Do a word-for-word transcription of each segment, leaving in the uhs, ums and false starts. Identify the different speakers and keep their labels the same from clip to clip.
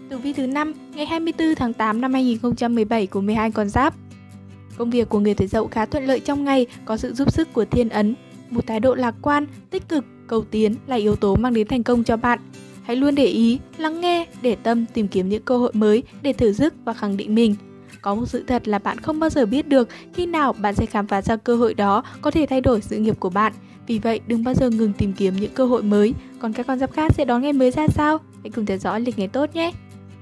Speaker 1: Tử vi thứ năm ngày hai mươi tư tháng tám năm hai nghìn không trăm mười bảy của mười hai con giáp. Công việc của người tuổi Dậu khá thuận lợi trong ngày, có sự giúp sức của thiên ấn. Một thái độ lạc quan, tích cực, cầu tiến là yếu tố mang đến thành công cho bạn. Hãy luôn để ý, lắng nghe, để tâm tìm kiếm những cơ hội mới để thử sức và khẳng định mình. Có một sự thật là bạn không bao giờ biết được khi nào bạn sẽ khám phá ra cơ hội đó có thể thay đổi sự nghiệp của bạn. Vì vậy, đừng bao giờ ngừng tìm kiếm những cơ hội mới. Còn các con giáp khác sẽ đón ngày mới ra sao? Hãy cùng theo dõi lịch ngày tốt nhé!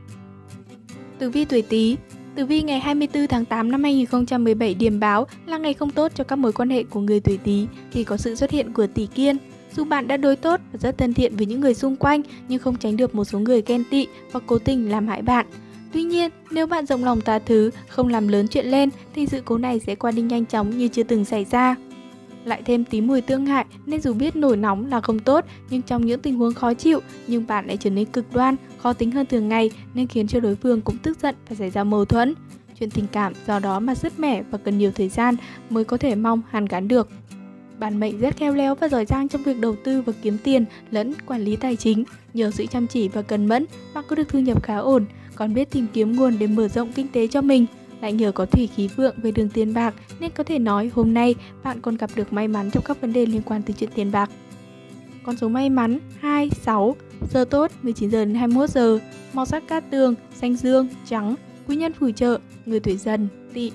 Speaker 1: Tử vi tuổi Tý. Tử vi ngày hai mươi tư tháng tám năm hai nghìn không trăm mười bảy điềm báo là ngày không tốt cho các mối quan hệ của người tuổi Tý khi có sự xuất hiện của Tỷ Kiên. Dù bạn đã đối tốt và rất thân thiện với những người xung quanh, nhưng không tránh được một số người ghen tị và cố tình làm hại bạn. Tuy nhiên, nếu bạn rộng lòng tha thứ, không làm lớn chuyện lên thì sự cố này sẽ qua đi nhanh chóng như chưa từng xảy ra. Lại thêm tí mùi tương hại nên dù biết nổi nóng là không tốt, nhưng trong những tình huống khó chịu, nhưng bạn lại trở nên cực đoan, khó tính hơn thường ngày nên khiến cho đối phương cũng tức giận và xảy ra mâu thuẫn. Chuyện tình cảm do đó mà sứt mẻ và cần nhiều thời gian mới có thể mong hàn gắn được. Bản mệnh rất khéo léo và giỏi giang trong việc đầu tư và kiếm tiền lẫn quản lý tài chính. Nhờ sự chăm chỉ và cần mẫn, bạn có được thu nhập khá ổn, còn biết tìm kiếm nguồn để mở rộng kinh tế cho mình. Lại nhờ có thủy khí vượng về đường tiền bạc nên có thể nói hôm nay bạn còn gặp được may mắn trong các vấn đề liên quan tới chuyện tiền bạc. Con số may mắn hai, sáu, giờ tốt mười chín giờ đến hai mươi mốt giờ, màu sắc cát tường, xanh dương, trắng, quý nhân phù trợ, người tuổi Dần, Tỵ.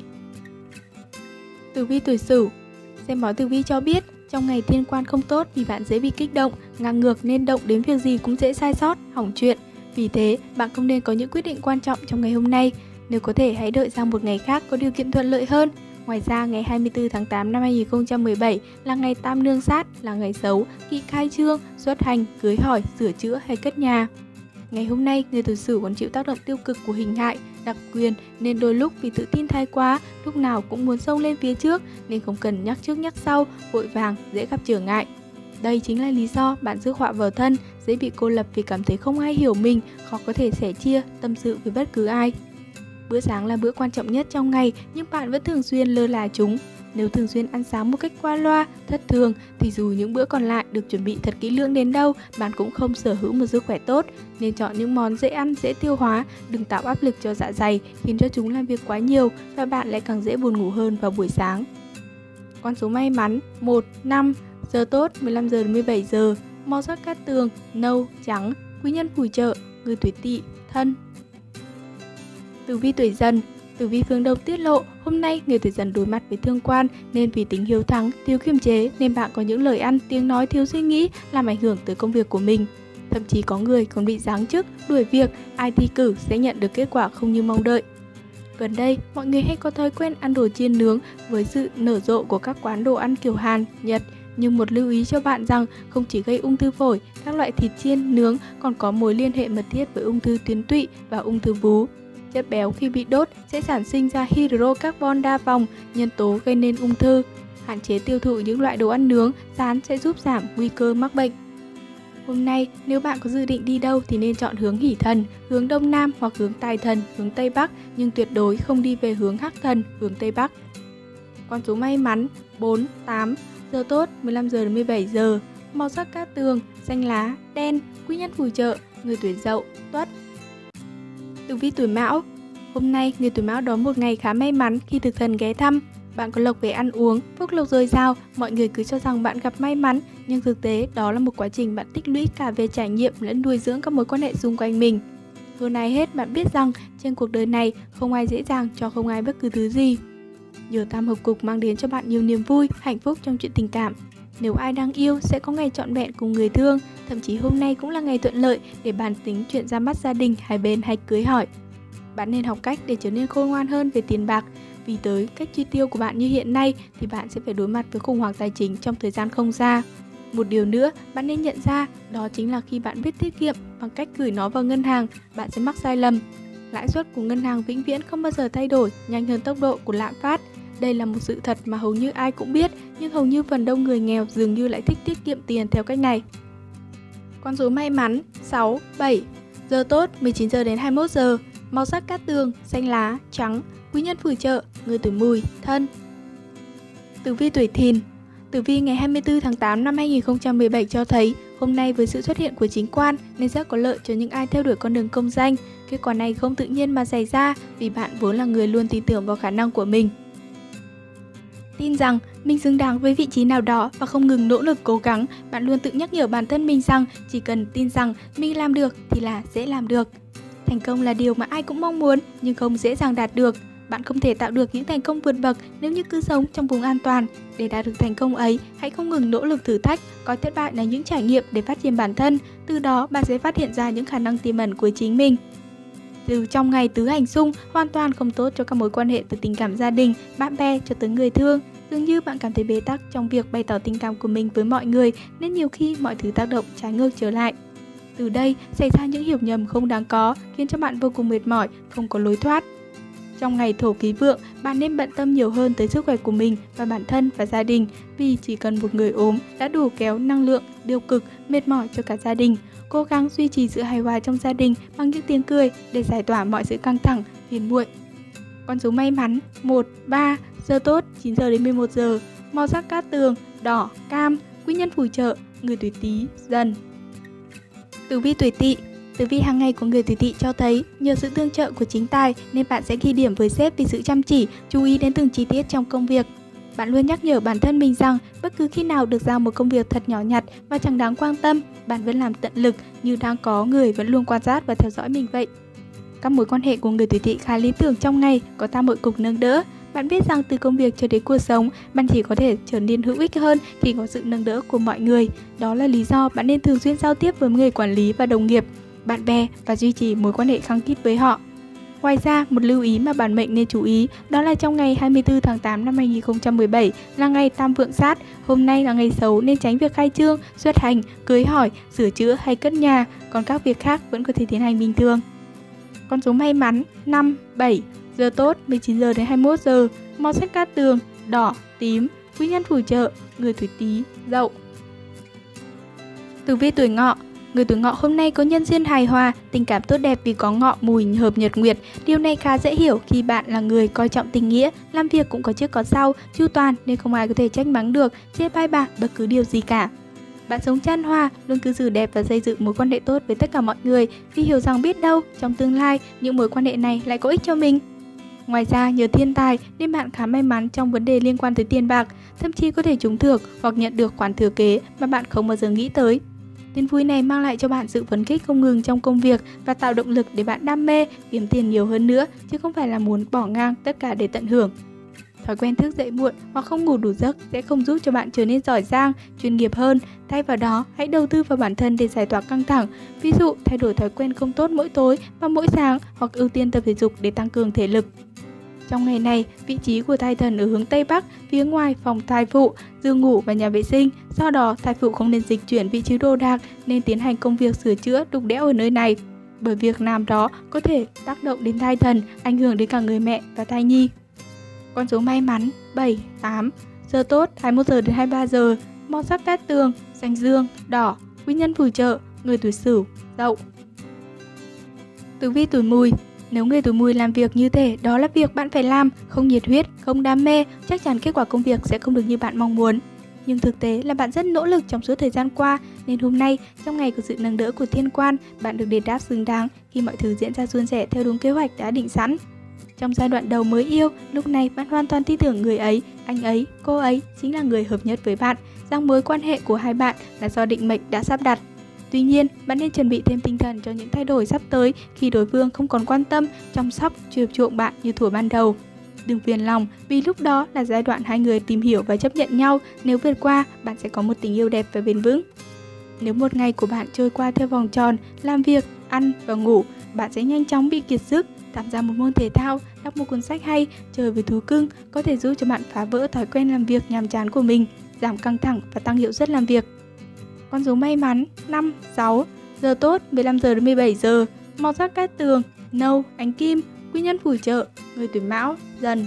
Speaker 1: Tử vi tuổi Sửu. Xem bói tử vi cho biết, trong ngày thiên quan không tốt vì bạn dễ bị kích động, ngang ngược nên động đến việc gì cũng dễ sai sót, hỏng chuyện. Vì thế, bạn không nên có những quyết định quan trọng trong ngày hôm nay. Nếu có thể, hãy đợi sang một ngày khác có điều kiện thuận lợi hơn. Ngoài ra, ngày hai mươi tư tháng tám năm hai nghìn không trăm mười bảy là ngày tam nương sát, là ngày xấu khi khai trương, xuất hành, cưới hỏi, sửa chữa hay cất nhà. Ngày hôm nay, người tuổi Sửu còn chịu tác động tiêu cực của hình hại, đặc quyền nên đôi lúc vì tự tin thái quá, lúc nào cũng muốn xông lên phía trước nên không cần nhắc trước nhắc sau, vội vàng, dễ gặp trở ngại. Đây chính là lý do bạn rước họa vào thân, dễ bị cô lập vì cảm thấy không ai hiểu mình, khó có thể sẻ chia, tâm sự với bất cứ ai. Bữa sáng là bữa quan trọng nhất trong ngày nhưng bạn vẫn thường xuyên lơ là chúng. Nếu thường xuyên ăn sáng một cách qua loa, thất thường thì dù những bữa còn lại được chuẩn bị thật kỹ lưỡng đến đâu, bạn cũng không sở hữu một sức khỏe tốt. Nên chọn những món dễ ăn, dễ tiêu hóa, đừng tạo áp lực cho dạ dày khiến cho chúng làm việc quá nhiều và bạn lại càng dễ buồn ngủ hơn vào buổi sáng. Con số may mắn một, năm, giờ tốt mười lăm giờ đến mười bảy giờ, màu sắc cát tường, nâu, trắng, quý nhân phù trợ, người tuổi Tỵ, Thân. Tử vi tuổi Dần. Tử vi phương Đông tiết lộ, hôm nay người tuổi Dần đối mặt với thương quan nên vì tính hiếu thắng, thiếu kiềm chế nên bạn có những lời ăn, tiếng nói thiếu suy nghĩ làm ảnh hưởng tới công việc của mình. Thậm chí có người còn bị giáng chức, đuổi việc, ai thi cử sẽ nhận được kết quả không như mong đợi. Gần đây, mọi người hay có thói quen ăn đồ chiên nướng với sự nở rộ của các quán đồ ăn kiểu Hàn, Nhật. Nhưng một lưu ý cho bạn rằng không chỉ gây ung thư phổi, các loại thịt chiên, nướng còn có mối liên hệ mật thiết với ung thư tuyến tụy và ung thư vú. Chất béo khi bị đốt sẽ sản sinh ra hydrocarbon đa vòng, nhân tố gây nên ung thư. Hạn chế tiêu thụ những loại đồ ăn nướng, rán sẽ giúp giảm nguy cơ mắc bệnh. Hôm nay, nếu bạn có dự định đi đâu thì nên chọn hướng Hỷ Thần, hướng Đông Nam hoặc hướng Tài Thần, hướng Tây Bắc, nhưng tuyệt đối không đi về hướng Hắc Thần, hướng Tây Bắc. Con số may mắn bốn, tám, giờ tốt mười lăm giờ đến mười bảy giờ, màu sắc cát tường, xanh lá, đen, quý nhân phù trợ, người tuổi Dậu, Tuất. Tử vi tuổi Mão. Hôm nay, người tuổi Mão đón một ngày khá may mắn khi thực thần ghé thăm. Bạn có lộc về ăn uống, phúc lộc dồi dào, mọi người cứ cho rằng bạn gặp may mắn, nhưng thực tế đó là một quá trình bạn tích lũy cả về trải nghiệm lẫn nuôi dưỡng các mối quan hệ xung quanh mình. Hơn ai hết, bạn biết rằng trên cuộc đời này không ai dễ dàng cho không ai bất cứ thứ gì. Nhờ tam hợp cục mang đến cho bạn nhiều niềm vui, hạnh phúc trong chuyện tình cảm. Nếu ai đang yêu sẽ có ngày trọn vẹn cùng người thương, thậm chí hôm nay cũng là ngày thuận lợi để bàn tính chuyện ra mắt gia đình hai bên hay cưới hỏi. Bạn nên học cách để trở nên khôn ngoan hơn về tiền bạc, vì tới cách chi tiêu của bạn như hiện nay thì bạn sẽ phải đối mặt với khủng hoảng tài chính trong thời gian không xa. Một điều nữa bạn nên nhận ra đó chính là khi bạn biết tiết kiệm bằng cách gửi nó vào ngân hàng, bạn sẽ mắc sai lầm. Lãi suất của ngân hàng vĩnh viễn không bao giờ thay đổi nhanh hơn tốc độ của lạm phát. Đây là một sự thật mà hầu như ai cũng biết, nhưng hầu như phần đông người nghèo dường như lại thích tiết kiệm tiền theo cách này. Con số may mắn sáu, bảy, giờ tốt mười chín giờ đến hai mươi mốt giờ, màu sắc cát tường, xanh lá, trắng, quý nhân phù trợ, người tuổi Mùi, Thân. Tử vi tuổi Thìn. Tử vi ngày hai mươi tư tháng tám năm hai nghìn không trăm mười bảy cho thấy Hôm nay với sự xuất hiện của chính quan nên rất có lợi cho những ai theo đuổi con đường công danh. Kết quả này không tự nhiên mà xảy ra vì bạn vốn là người luôn tin tưởng vào khả năng của mình. Tin rằng mình xứng đáng với vị trí nào đó và không ngừng nỗ lực cố gắng, bạn luôn tự nhắc nhở bản thân mình rằng chỉ cần tin rằng mình làm được thì là dễ làm được. Thành công là điều mà ai cũng mong muốn nhưng không dễ dàng đạt được. Bạn không thể tạo được những thành công vượt bậc nếu như cứ sống trong vùng an toàn. Để đạt được thành công ấy, hãy không ngừng nỗ lực thử thách, coi thất bại là những trải nghiệm để phát triển bản thân. Từ đó, bạn sẽ phát hiện ra những khả năng tiềm ẩn của chính mình. Từ trong ngày tứ hành xung, hoàn toàn không tốt cho các mối quan hệ từ tình cảm gia đình, bạn bè cho tới người thương. Dường như bạn cảm thấy bế tắc trong việc bày tỏ tình cảm của mình với mọi người nên nhiều khi mọi thứ tác động trái ngược trở lại. Từ đây, xảy ra những hiểu nhầm không đáng có, khiến cho bạn vô cùng mệt mỏi, không có lối thoát. Trong ngày thổ ký vượng, bạn nên bận tâm nhiều hơn tới sức khỏe của mình và bản thân và gia đình, vì chỉ cần một người ốm đã đủ kéo năng lượng, tiêu cực, mệt mỏi cho cả gia đình. Cố gắng duy trì sự hài hòa trong gia đình bằng những tiếng cười để giải tỏa mọi sự căng thẳng, phiền muộn. Con số may mắn một, ba, giờ tốt chín giờ đến mười một giờ, màu sắc cát tường, đỏ, cam, quý nhân phù trợ, người tuổi Tý, Dần. Tử vi tuổi Tỵ. Tử vi hàng ngày của người tuổi Tỵ cho thấy nhờ sự tương trợ của chính tài nên bạn sẽ ghi điểm với sếp vì sự chăm chỉ, chú ý đến từng chi tiết trong công việc. Bạn luôn nhắc nhở bản thân mình rằng bất cứ khi nào được giao một công việc thật nhỏ nhặt và chẳng đáng quan tâm, bạn vẫn làm tận lực như đang có người vẫn luôn quan sát và theo dõi mình vậy. Các mối quan hệ của người tuổi Tỵ khá lý tưởng trong ngày, có tam hội cục nâng đỡ. Bạn biết rằng từ công việc cho đến cuộc sống, bạn chỉ có thể trở nên hữu ích hơn khi có sự nâng đỡ của mọi người. Đó là lý do bạn nên thường xuyên giao tiếp với người quản lý và đồng nghiệp, bạn bè và duy trì mối quan hệ khăng khít với họ. Ngoài ra, một lưu ý mà bản mệnh nên chú ý đó là trong ngày hai mươi tư tháng tám năm hai nghìn không trăm mười bảy là ngày tam vượng sát. Hôm nay là ngày xấu nên tránh việc khai trương, xuất hành, cưới hỏi, sửa chữa hay cất nhà, còn các việc khác vẫn có thể tiến hành bình thường. Con số may mắn năm, bảy, giờ tốt mười chín giờ đến hai mươi mốt giờ, màu sắc cát tường, đỏ, tím, quý nhân phù trợ, người tuổi Tý, Dậu. Tử vi tuổi Ngọ. Người tuổi Ngọ hôm nay có nhân duyên hài hòa, tình cảm tốt đẹp vì có Ngọ Mùi hợp nhật nguyệt. Điều này khá dễ hiểu khi bạn là người coi trọng tình nghĩa, làm việc cũng có trước có sau, chu toàn nên không ai có thể trách mắng được, chê bai bạn bất cứ điều gì cả. Bạn sống chan hòa, luôn cư xử đẹp và xây dựng mối quan hệ tốt với tất cả mọi người vì hiểu rằng biết đâu trong tương lai những mối quan hệ này lại có ích cho mình. Ngoài ra, nhờ thiên tài nên bạn khá may mắn trong vấn đề liên quan tới tiền bạc, thậm chí có thể trúng thưởng hoặc nhận được khoản thừa kế mà bạn không bao giờ nghĩ tới. Tin vui này mang lại cho bạn sự phấn khích không ngừng trong công việc và tạo động lực để bạn đam mê, kiếm tiền nhiều hơn nữa, chứ không phải là muốn bỏ ngang tất cả để tận hưởng. Thói quen thức dậy muộn hoặc không ngủ đủ giấc sẽ không giúp cho bạn trở nên giỏi giang, chuyên nghiệp hơn. Thay vào đó, hãy đầu tư vào bản thân để giải tỏa căng thẳng. Ví dụ, thay đổi thói quen không tốt mỗi tối và mỗi sáng hoặc ưu tiên tập thể dục để tăng cường thể lực. Trong ngày này, vị trí của thai thần ở hướng Tây Bắc, phía ngoài phòng thai phụ, giường ngủ và nhà vệ sinh. Do đó, thai phụ không nên dịch chuyển vị trí đồ đạc nên tiến hành công việc sửa chữa đục đẽo ở nơi này. Bởi việc làm đó có thể tác động đến thai thần, ảnh hưởng đến cả người mẹ và thai nhi. Con số may mắn bảy, tám, giờ tốt hai mươi mốt giờ đến hai mươi ba giờ, màu sắc cát tường, xanh dương, đỏ, quý nhân phù trợ, người tuổi Sửu, Dậu. Tử vi tuổi Mùi. Nếu người tuổi Mùi làm việc như thế, đó là việc bạn phải làm, không nhiệt huyết, không đam mê, chắc chắn kết quả công việc sẽ không được như bạn mong muốn. Nhưng thực tế là bạn rất nỗ lực trong suốt thời gian qua, nên hôm nay, trong ngày của sự nâng đỡ của thiên quan, bạn được đền đáp xứng đáng khi mọi thứ diễn ra suôn sẻ theo đúng kế hoạch đã định sẵn. Trong giai đoạn đầu mới yêu, lúc này bạn hoàn toàn tin tưởng người ấy, anh ấy, cô ấy chính là người hợp nhất với bạn, rằng mối quan hệ của hai bạn là do định mệnh đã sắp đặt. Tuy nhiên, bạn nên chuẩn bị thêm tinh thần cho những thay đổi sắp tới khi đối phương không còn quan tâm, chăm sóc, chiều chuộng bạn như thuở ban đầu. Đừng phiền lòng vì lúc đó là giai đoạn hai người tìm hiểu và chấp nhận nhau, nếu vượt qua, bạn sẽ có một tình yêu đẹp và bền vững. Nếu một ngày của bạn trôi qua theo vòng tròn, làm việc, ăn và ngủ, bạn sẽ nhanh chóng bị kiệt sức. Tham gia một môn thể thao, đọc một cuốn sách hay, chơi với thú cưng có thể giúp cho bạn phá vỡ thói quen làm việc nhàm chán của mình, giảm căng thẳng và tăng hiệu suất làm việc. Con số may mắn năm, sáu, giờ tốt mười lăm giờ đến mười bảy giờ, màu sắc cát tường, nâu, ánh kim, quý nhân phù trợ, người tuổi Mão, Dần.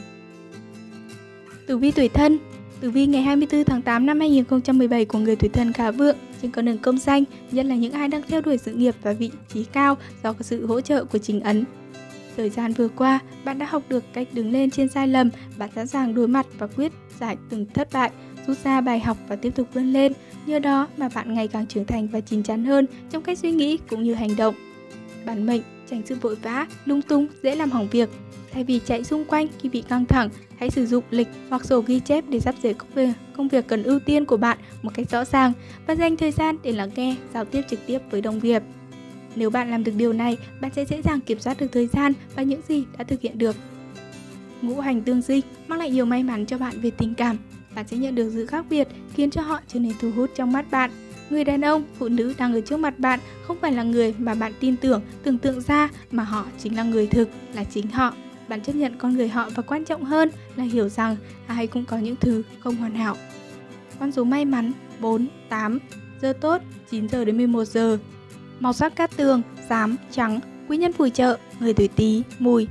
Speaker 1: Tử vi tuổi Thân. Tử vi ngày hai mươi tư tháng tám năm hai nghìn không trăm mười bảy của người tuổi Thân khá vượng trên con đường công danh, nhất là những ai đang theo đuổi sự nghiệp và vị trí cao do có sự hỗ trợ của chính ấn. Thời gian vừa qua, bạn đã học được cách đứng lên trên sai lầm, bạn sẵn sàng đối mặt và quyết giải từng thất bại. rút ra bài học và tiếp tục vươn lên. Nhờ đó mà bạn ngày càng trưởng thành và chín chắn hơn trong cách suy nghĩ cũng như hành động. Bản mệnh tránh sự vội vã, lung tung, dễ làm hỏng việc. Thay vì chạy xung quanh khi bị căng thẳng, hãy sử dụng lịch hoặc sổ ghi chép để sắp xếp công việc, công việc cần ưu tiên của bạn một cách rõ ràng và dành thời gian để lắng nghe, giao tiếp trực tiếp với đồng nghiệp. Nếu bạn làm được điều này, bạn sẽ dễ dàng kiểm soát được thời gian và những gì đã thực hiện được. Ngũ hành tương sinh mang lại nhiều may mắn cho bạn về tình cảm. Bạn sẽ nhận được sự khác biệt khiến cho họ trở nên thu hút trong mắt bạn. Người đàn ông, phụ nữ đang ở trước mặt bạn không phải là người mà bạn tin tưởng, tưởng tượng ra, mà họ chính là người thực, là chính họ. Bạn chấp nhận con người họ và quan trọng hơn là hiểu rằng ai cũng có những thứ không hoàn hảo. Con số may mắn bốn, tám, giờ tốt chín giờ đến mười một giờ. Màu sắc cát tường xám, trắng, quý nhân phù trợ người tuổi Tý, Mùi.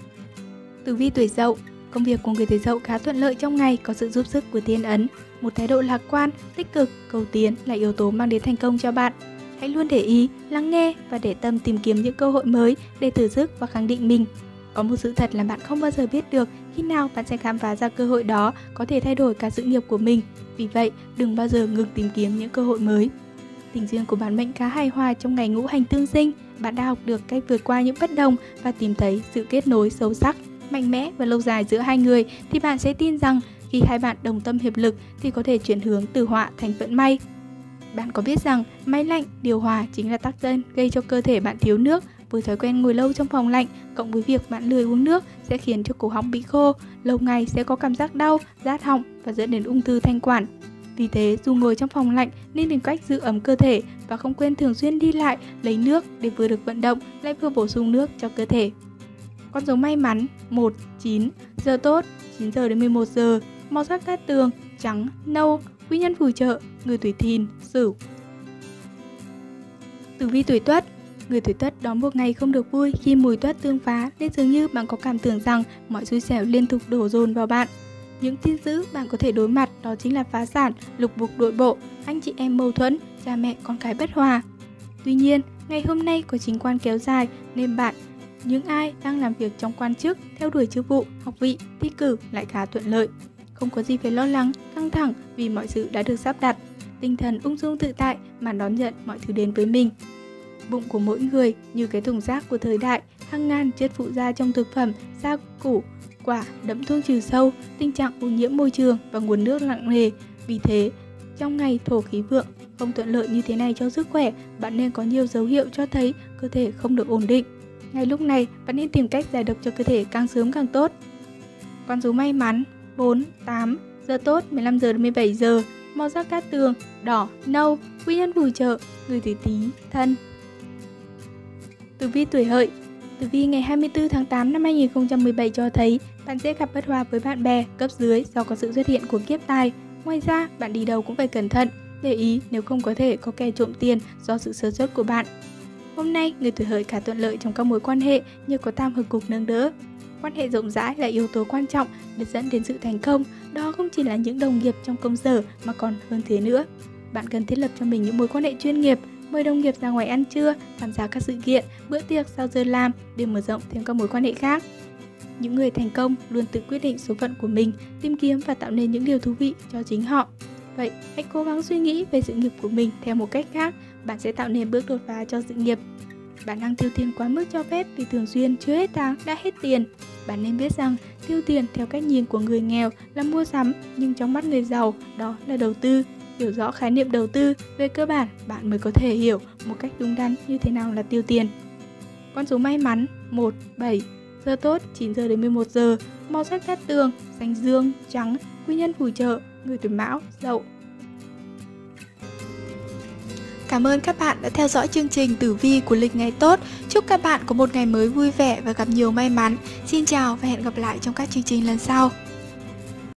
Speaker 1: Tử vi tuổi Dậu, công việc của người tuổi Dậu khá thuận lợi trong ngày, có sự giúp sức của thiên ấn. Một thái độ lạc quan, tích cực, cầu tiến là yếu tố mang đến thành công cho bạn. Hãy luôn để ý, lắng nghe và để tâm tìm kiếm những cơ hội mới để thử sức và khẳng định mình. Có một sự thật là bạn không bao giờ biết được khi nào bạn sẽ khám phá ra cơ hội đó có thể thay đổi cả sự nghiệp của mình. Vì vậy, đừng bao giờ ngừng tìm kiếm những cơ hội mới. Tình duyên của bản mệnh khá hài hòa trong ngày ngũ hành tương sinh. Bạn đã học được cách vượt qua những bất đồng và tìm thấy sự kết nối sâu sắc, mạnh mẽ và lâu dài giữa hai người, thì bạn sẽ tin rằng khi hai bạn đồng tâm hiệp lực thì có thể chuyển hướng từ họa thành vận may. Bạn có biết rằng máy lạnh, điều hòa chính là tác nhân gây cho cơ thể bạn thiếu nước. Với thói quen ngồi lâu trong phòng lạnh cộng với việc bạn lười uống nước sẽ khiến cho cổ họng bị khô, lâu ngày sẽ có cảm giác đau, rát họng và dẫn đến ung thư thanh quản. Vì thế, dù ngồi trong phòng lạnh nên tìm cách giữ ấm cơ thể và không quên thường xuyên đi lại lấy nước để vừa được vận động lại vừa bổ sung nước cho cơ thể. Con số may mắn một, chín, giờ tốt chín giờ đến mười một giờ, màu sắc cát tường trắng, nâu, quý nhân phù trợ người tuổi Thìn, Sửu. Tử vi tuổi Tuất, người tuổi Tuất đón một ngày không được vui khi mùi tuất tương phá, nên dường như bạn có cảm tưởng rằng mọi xui xẻo liên tục đổ dồn vào bạn. Những tin dữ bạn có thể đối mặt đó chính là phá sản, lục bục nội bộ, anh chị em mâu thuẫn, cha mẹ con cái bất hòa. Tuy nhiên, ngày hôm nay có chính quan kéo dài nên bạn, những ai đang làm việc trong quan chức, theo đuổi chức vụ, học vị, thi cử lại khá thuận lợi. Không có gì phải lo lắng, căng thẳng vì mọi sự đã được sắp đặt. Tinh thần ung dung tự tại mà đón nhận mọi thứ đến với mình. Bụng của mỗi người như cái thùng rác của thời đại, hàng ngàn chất phụ gia trong thực phẩm, rau củ, quả đẫm thuốc trừ sâu, tình trạng ô nhiễm môi trường và nguồn nước nặng nề. Vì thế, trong ngày thổ khí vượng không thuận lợi như thế này cho sức khỏe, bạn nên có nhiều dấu hiệu cho thấy cơ thể không được ổn định. Ngay lúc này, bạn nên tìm cách giải độc cho cơ thể càng sớm càng tốt. Con số may mắn bốn, tám, giờ tốt mười lăm giờ đến mười bảy giờ, màu sắc cát tường đỏ, nâu, quý nhân phù trợ người tuổi Tý, Thân. Tử vi tuổi Hợi, tử vi ngày hai mươi tư tháng tám năm hai nghìn không trăm mười bảy cho thấy bạn sẽ gặp bất hòa với bạn bè, cấp dưới do có sự xuất hiện của kiếp tài. Ngoài ra, bạn đi đâu cũng phải cẩn thận, để ý nếu không có thể có kẻ trộm tiền do sự sơ suất của bạn. Hôm nay, người tuổi Hợi khá thuận lợi trong các mối quan hệ như có tam hợp cục nâng đỡ. Quan hệ rộng rãi là yếu tố quan trọng để dẫn đến sự thành công, đó không chỉ là những đồng nghiệp trong công sở mà còn hơn thế nữa. Bạn cần thiết lập cho mình những mối quan hệ chuyên nghiệp, mời đồng nghiệp ra ngoài ăn trưa, tham gia các sự kiện, bữa tiệc sau giờ làm để mở rộng thêm các mối quan hệ khác. Những người thành công luôn tự quyết định số phận của mình, tìm kiếm và tạo nên những điều thú vị cho chính họ. Vậy, hãy cố gắng suy nghĩ về sự nghiệp của mình theo một cách khác, bạn sẽ tạo nên bước đột phá cho sự nghiệp. Bạn đang tiêu tiền quá mức cho phép vì thường xuyên chưa hết tháng đã hết tiền. Bạn nên biết rằng tiêu tiền theo cách nhìn của người nghèo là mua sắm, nhưng trong mắt người giàu đó là đầu tư. Hiểu rõ khái niệm đầu tư, về cơ bản bạn mới có thể hiểu một cách đúng đắn như thế nào là tiêu tiền. Con số may mắn một, bảy, giờ tốt chín giờ đến mười một giờ, màu sắc cát tường xanh dương, trắng, quý nhân phù trợ người tuổi Mão, Dậu. Cảm ơn các bạn đã theo dõi chương trình tử vi của lịch ngày tốt. Chúc các bạn có một ngày mới vui vẻ và gặp nhiều may mắn. Xin chào và hẹn gặp lại trong các chương trình lần sau.